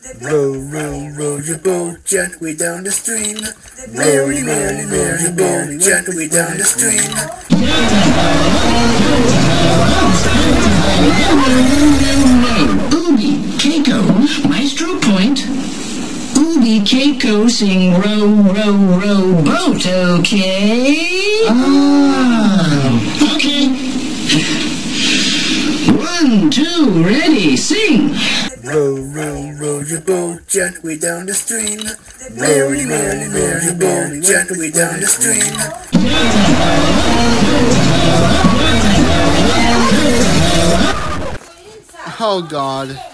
Row, row, row your boat gently down the stream. Merrily, merrily, merrily, your boat gently down the stream. Oogie, Keiko, Maestro Point. Oogie, Keiko, sing row, row, row, boat, okay? Ah, okay. 1, 2, ready, sing! Row, row, row your boat gently down the stream. Merrily, merrily, merrily, your boat gently down the stream. Oh God.